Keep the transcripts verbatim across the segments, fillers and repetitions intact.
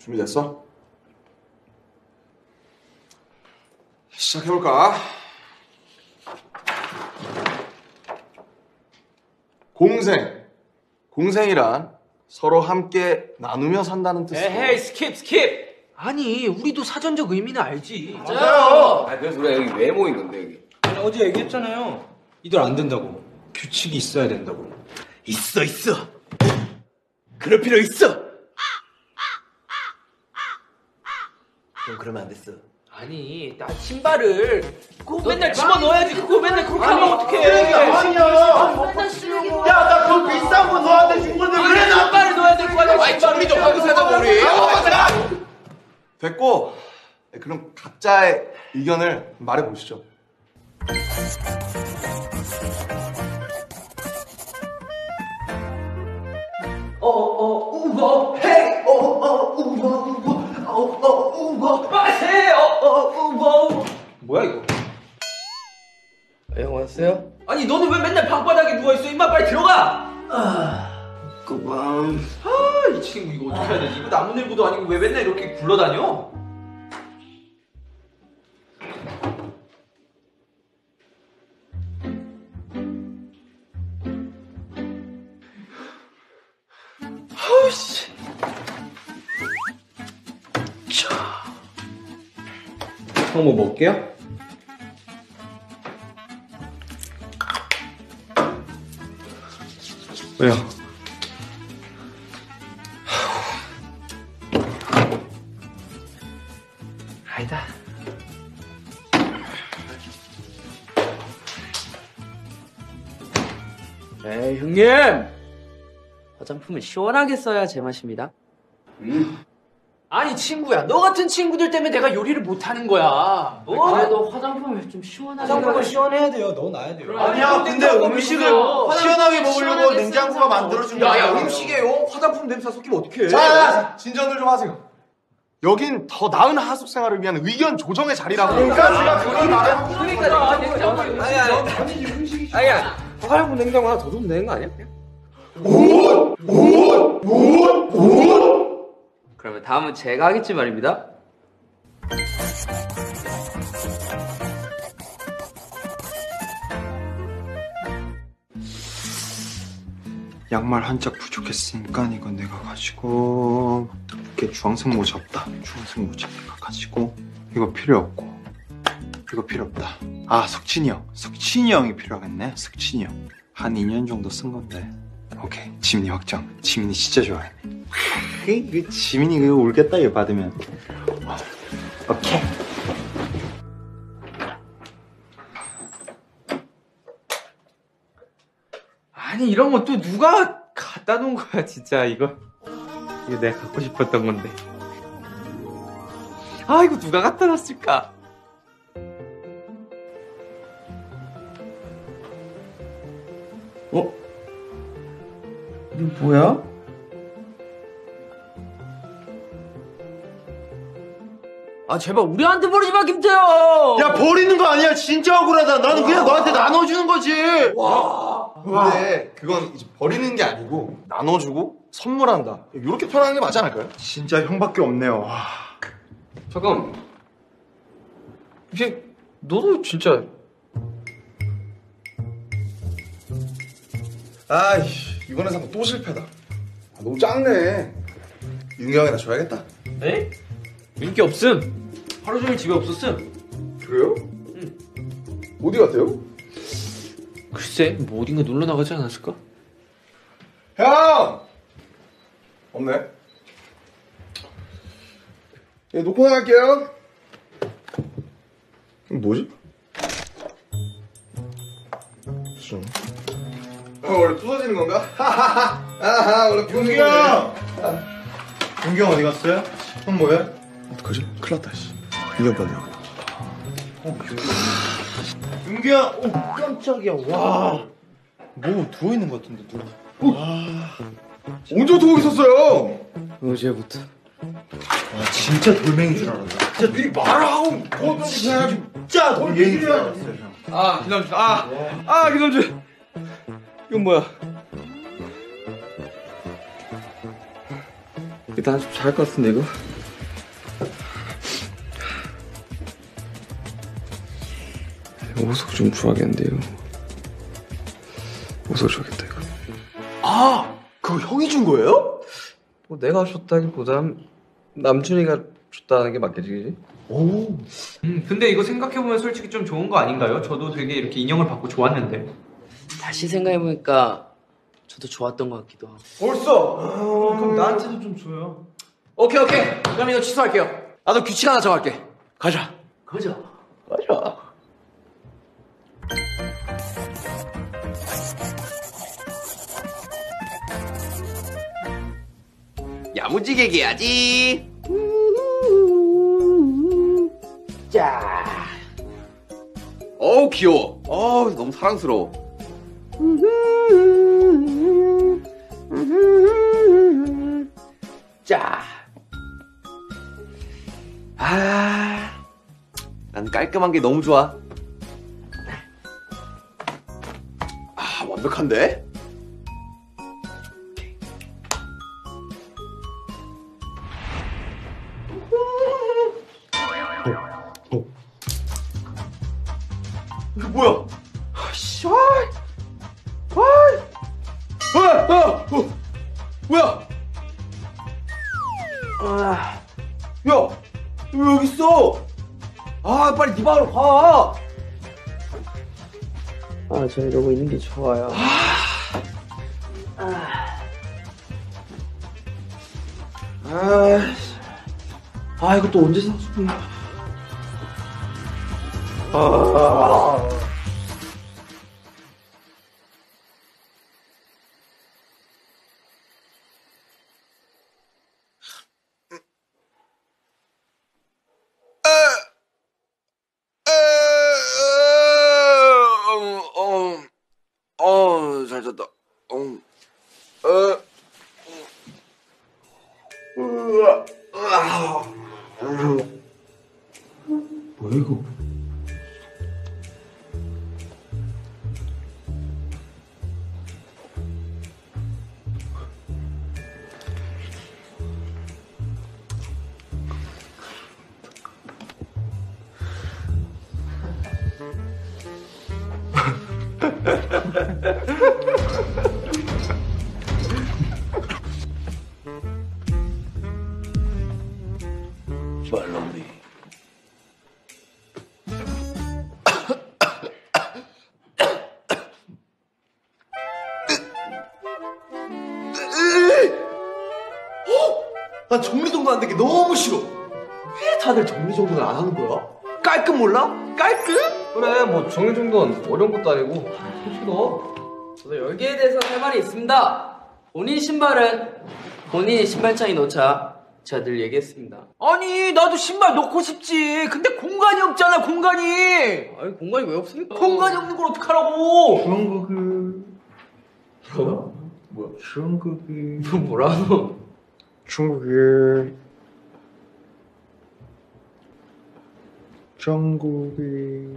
준비됐어? 시작해볼까? 공생. 공생이란 서로 함께 나누며 산다는 뜻이고. 에헤이, 스킵, 스킵! 아니, 우리도 사전적 의미는 알지. 맞아요. 아, 그래서 우리가 여기 왜 모인 건데, 여기? 아니, 어제 얘기했잖아요. 이들 안 된다고. 규칙이 있어야 된다고. 있어 있어. 그럴 필요 있어. 넌 그러면 안 됐어. 아니, 나 신발을 그거 맨날 집어넣어야지. 그거 맨날 그렇게 하면 어떡해. 아니야. 맨날 쓰레기로. 야, 나 그거 비싼 거 너한테 준 건데 왜 나? 신발을 넣어야 될 거 아니야. 아이, 정리 좀 하고 사자고, 우리. 됐고, 그럼 각자의 의견을 말해보시죠. 어어 우버 헤이 어어 우버 우버 어어 우버 빠세 어어 우버. 뭐야 이거? 형 왔어요? 아니 너는 왜 맨날 방바닥에 누워있어? 임마 빨리 들어가! 아, 그밤. 아, 이 친구 이거 어떻게 해야 되지? 이거 나무늘보도 아니고 왜 맨날 이렇게 굴러다녀? 아우씨. 형 뭐 먹을게요? 왜요? 아니다. 에이 형님! 화장품은 시원하게 써야 제맛입니다. 음. 아니 친구야, 너 같은 친구들 때문에 내가 요리를 못하는 거야. 뭐? 그래도 화장품을 좀 시원하게 화장품을 시원해야 돼요. 넣어 놔야 돼요. 아니야, 근데 음식을 시원하게 먹으려고 냉장고가 만들어준 거야. 야야, 음식에요? 화장품 냄새 섞이면 어떡해? 자, 진전을 좀 하세요. 여긴 더 나은 하숙 생활을 위한 의견 조정의 자리라고. 그러니까 제가 그걸 말해. 그러니까 냉장고 아니야, 아니야. 화장품 냉장고 하나 더 두면 되는 거 아니야? 그러면 다음은 제가 하겠지 말입니다. 양말 한 짝 부족했으니까 이건 내가 가지고, 이렇게 주황색 모자 없다. 주황색 모자 내가 가지고, 이거 필요 없고, 이거 필요 없다. 아, 석진이 형. 석진이 형이 필요하겠네. 석진이 형. 한 이 년 정도 쓴 건데. 오케이, 지민이 확정. 지민이 진짜 좋아해. 그 지민이 그거 울겠다 이거 받으면. 오케이. 아니 이런 건 또 누가 갖다 놓은 거야 진짜. 이거 이거 내가 갖고 싶었던 건데. 아 이거 누가 갖다 놨을까? 어? 이거 뭐야? 아 제발 우리한테 버리지 마 김태형! 야, 버리는 거 아니야. 진짜 억울하다. 나는 그냥 너한테 나눠주는 거지. 와. 근데 그건 이제 버리는 게 아니고 나눠주고 선물한다. 이렇게 표현하는 게 맞지 않을까요? 진짜 형밖에 없네요. 와. 잠깐. 이게 너도 진짜. 아이, 이번에 산 거 또 실패다. 아, 너무 작네. 윤경이나 줘야겠다. 에? 인기 없음. 하루 종일 집에 없었음. 그래요? 응. 어디 갔대요? 글쎄, 뭐 어딘가 놀러 나가지 않았을까? 형! 없네. 예, 놓고 나갈게요. 이거 뭐지? 무슨? 어, 원래 부서지는 건가? 하하하, 원래 부서지는 윤경! 건가? 윤경 어디 갔어요? 형 뭐해? 어떡하지? 큰일 났다, 씨. 윤경 빨리 와. 윤경! 오, 깜짝이야. 와. 뭐 누워있는 것 같은데, 누워. 언제부터 거기 있었어요? 어제부터. 와, 진짜 돌멩인 줄 알았다. 진짜 미리 말을 하고 뭐 해야지. 진짜 돌멩인 줄 알았어요, 형. 아, 김남준. 아, 아, 김남준. 이건 뭐야? 일단 좀 잘 것 같은데, 이거? 호석 좀 줘야겠는데요. 호석 줘야겠다 이거. 아, 그거 형이 준 거예요? 뭐 내가 줬다기보단 남준이가 줬다는 게 맞겠지, 그지? 오. 음, 근데 이거 생각해보면 솔직히 좀 좋은 거 아닌가요? 저도 되게 이렇게 인형을 받고 좋았는데. 다시 생각해보니까 저도 좋았던 것 같기도 하고. 벌써? 그럼 나한테도 좀 줘요. 오케이 오케이. 그럼 이거 취소할게요. 나도 규칙 하나 정할게. 가자. 가자. 가자. 야무지게 얘기해야지. 자. 어우 귀여워. 어우 너무 사랑스러워. 자. 아, 난 깔끔한 게 너무 좋아. 아, 완벽한데? 이게 뭐야? 아씨, 아이, 아이, 아, 아, 어, 뭐야? 아, 야, 왜 여기 있어? 아, 빨리 네 방으로 가. 아, 저 이러고 있는 게 좋아요. 아, 아, 이거 또 언제 사주니? 아, 어, 어, 잘 잤다. 어, 어, 으아, 으아. 뭐야 이거? 말랑리. 난 정리정돈 안 되게 너무 싫어. 왜 다들 정리정돈을 안 하는 거야? 깔끔 몰라? 깔끔? 그래, 뭐 정리정돈 어려운 것도 아니고 솔직히 너. 저도 여기에 대해서 할 말이 있습니다. 본인 신발은 본인이 신발장에 놓자. 제가 늘 얘기했습니다. 아니, 나도 신발 넣고 싶지. 근데 공간이 없잖아, 공간이. 아니 공간이 왜 없습니까? 공간이 없는 걸 어떡하라고. 중국이 뭐야? 뭐야? 중국이 너 뭐라고? 중국이 중국이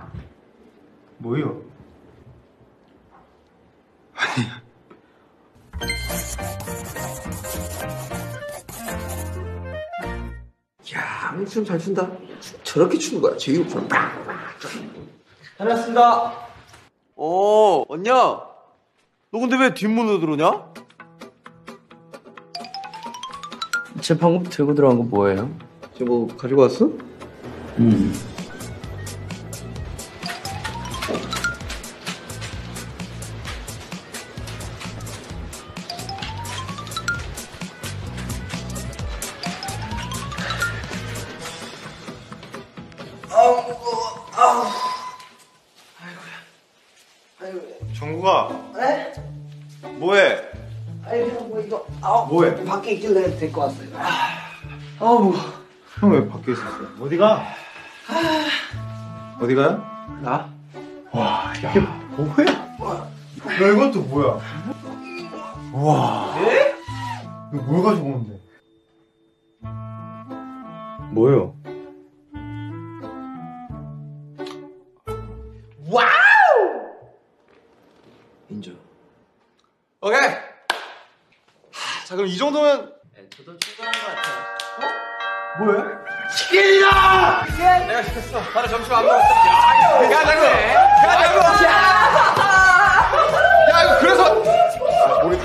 뭐요? 야, 춤 잘 춘다. 저렇게 추는 거야, 제이홉처럼. 다녀왔습니다. 어, 언냐? 너 근데 왜 뒷문으로 들어오냐? 제 방금 들고 들어간 거 뭐예요? 저 뭐 가지고 왔어? 음. 정국아. 네? 뭐해? 아니 그냥 뭐 이거 아 뭐해? 밖에 있길래 데리고 왔어요. 아 뭐. 형 왜 밖에 있었어? 어디가? 어디가요? 나? 와, 이게 뭐야? 야, 이건 또 뭐야? 와. 네? 이거 뭘 가지고 오는데? 뭐예요? 인정. 오케이. 자, 그럼 이 정도면 네, 저도 충분한 것 같아요. 뭐해? 치킨이다! 내가 시켰어. 다들 점심 안 먹었어. 야, 이거 가자고. 가자고. 야, 이거 그래서. 우리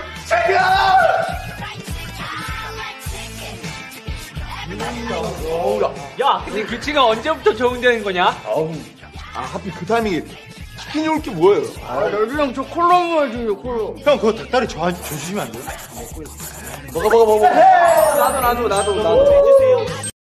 야, 근데 규칙가 언제부터 적용되는 거냐? 아, 하필 그 타이밍에 치킨이 올 게 뭐예요? 아, 여기 형, 저 콜라 먹어야지, 콜라. 형 그거 닭다리 저, 저 주시면 안 돼요? 먹어, 먹어, 먹어. 나도 나도 나도 나도.